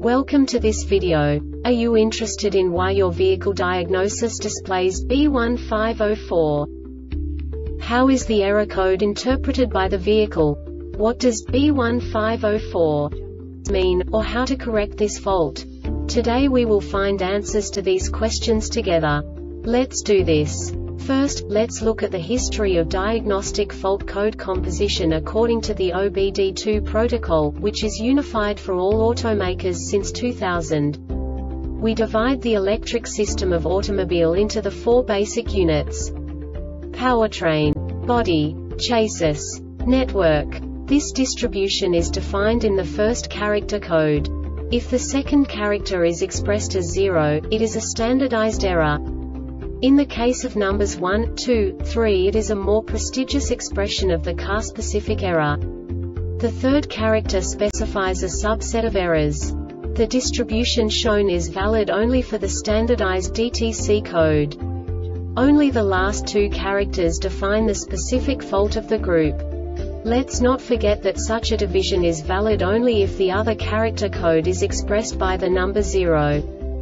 Welcome to this video. Are you interested in why your vehicle diagnosis displays B1504? How is the error code interpreted by the vehicle? What does B1504 mean, or how to correct this fault? Today we will find answers to these questions together. Let's do this. First, let's look at the history of diagnostic fault code composition according to the OBD2 protocol, which is unified for all automakers since 2000. We divide the electric system of automobile into the four basic units: powertrain, body, chassis, network. This distribution is defined in the first character code. If the second character is expressed as 0, it is a standardized error. In the case of numbers 1, 2, 3, it is a more prestigious expression of the car-specific error. The third character specifies a subset of errors. The distribution shown is valid only for the standardized DTC code. Only the last two characters define the specific fault of the group. Let's not forget that such a division is valid only if the other character code is expressed by the number 0.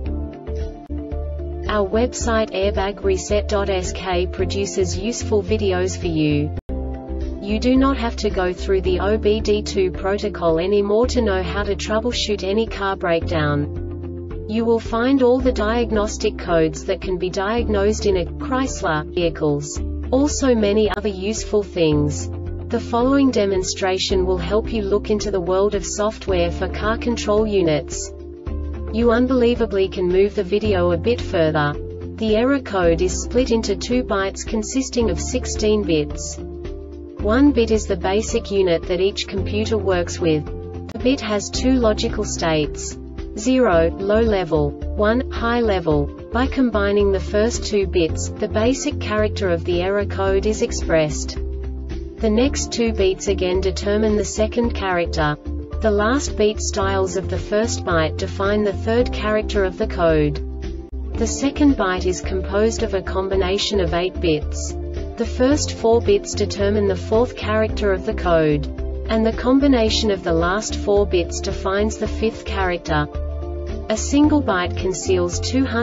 Our website airbagreset.sk produces useful videos for you. You do not have to go through the OBD2 protocol anymore to know how to troubleshoot any car breakdown. You will find all the diagnostic codes that can be diagnosed in a Chrysler vehicles. Also many other useful things. The following demonstration will help you look into the world of software for car control units. You unbelievably can move the video a bit further. The error code is split into 2 bytes consisting of 16 bits. 1 bit is the basic unit that each computer works with. The bit has 2 logical states: 0, low level, 1, high level. By combining the first 2 bits, the basic character of the error code is expressed. The next 2 beats again determine the second character. The last beat styles of the first byte define the third character of the code. The second byte is composed of a combination of 8 bits. The first 4 bits determine the fourth character of the code. And the combination of the last 4 bits defines the fifth character. A single byte conceals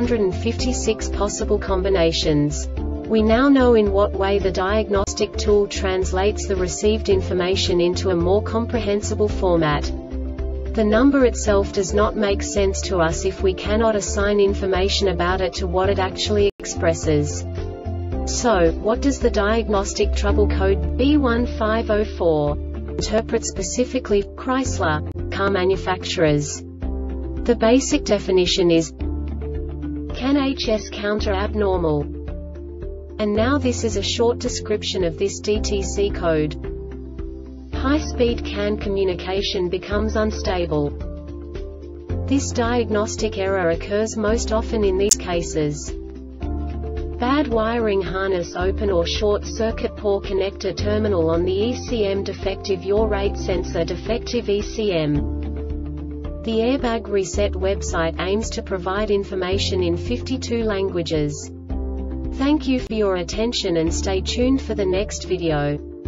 256 possible combinations. We now know in what way the diagnostic tool translates the received information into a more comprehensible format. The number itself does not make sense to us if we cannot assign information about it to what it actually expresses. So, what does the diagnostic trouble code B1504 interpret specifically for Chrysler car manufacturers? The basic definition is: CAN HS counter abnormal. And now this is a short description of this DTC code. High-speed CAN communication becomes unstable. This diagnostic error occurs most often in these cases: bad wiring harness, open or short circuit, poor connector terminal on the ECM, defective yaw rate sensor, defective ECM. The Airbag Reset website aims to provide information in 52 languages. Thank you for your attention and stay tuned for the next video.